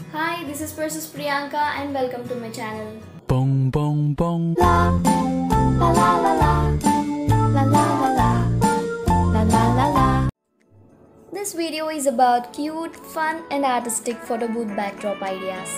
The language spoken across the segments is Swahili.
Hi, this is Persis Priyanka and welcome to my channel. Bong bong bong. La la la la la la la la la la la la. This video is about cute, fun and artistic photo booth backdrop ideas.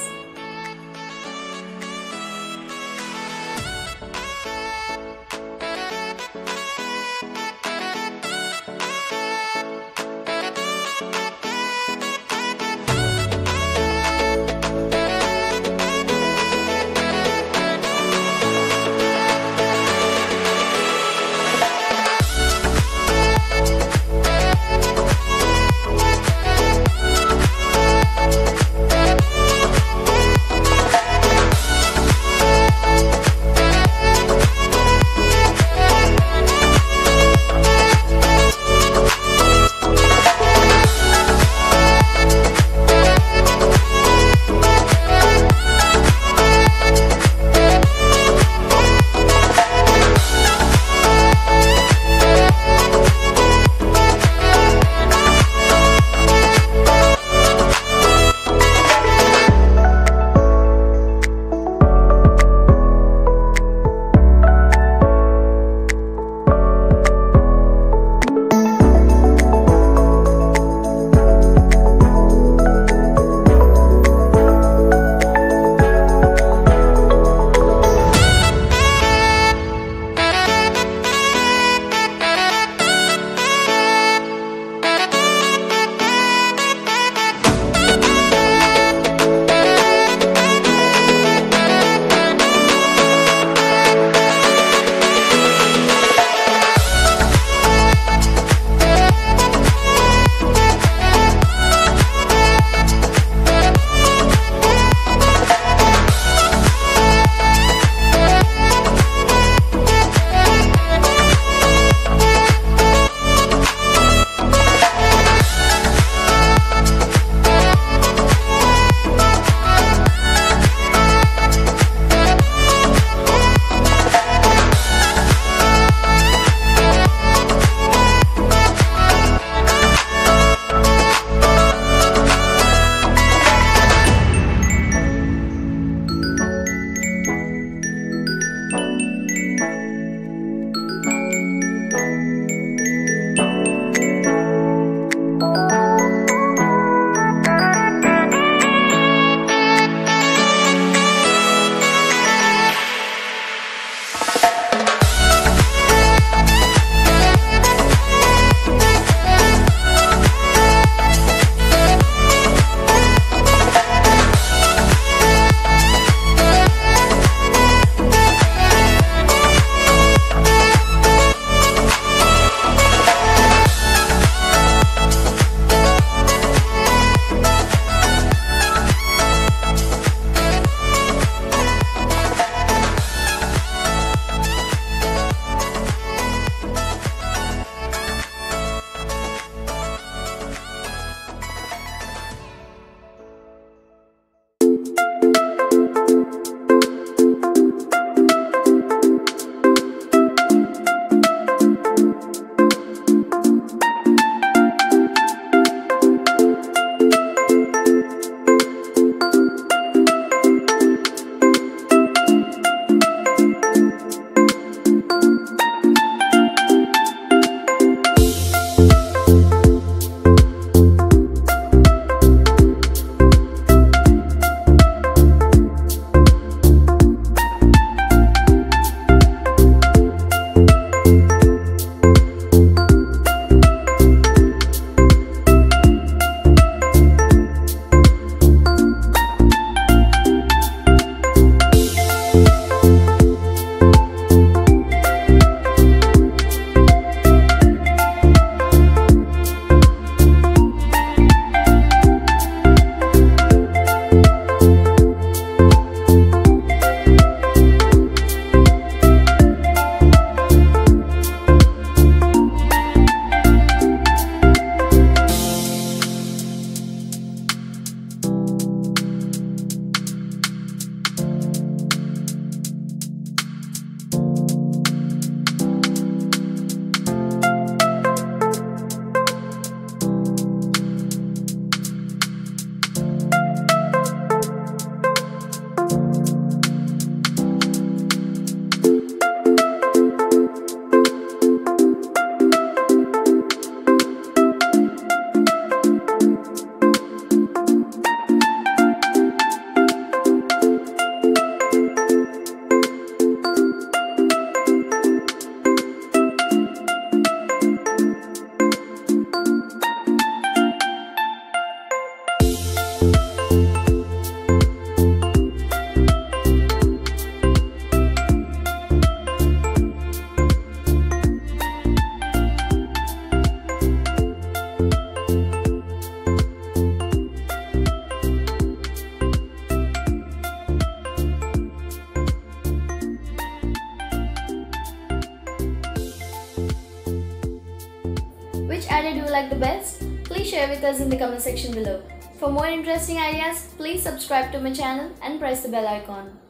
like the best? Please share with us in the comment section below. For more interesting ideas, please subscribe to my channel and press the bell icon.